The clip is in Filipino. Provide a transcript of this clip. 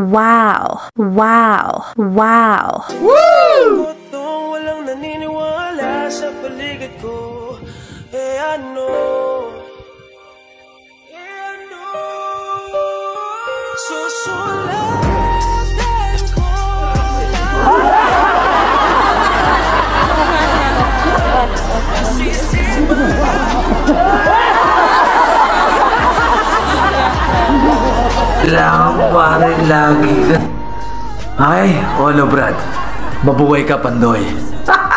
Wow! Wow! Wow! Woo! Walang naniniwala sa paligid ko. Ano? Susulatan ko Kailangan pare lagi ka. Ay, Brad. Mabuhay ka, Pandoy.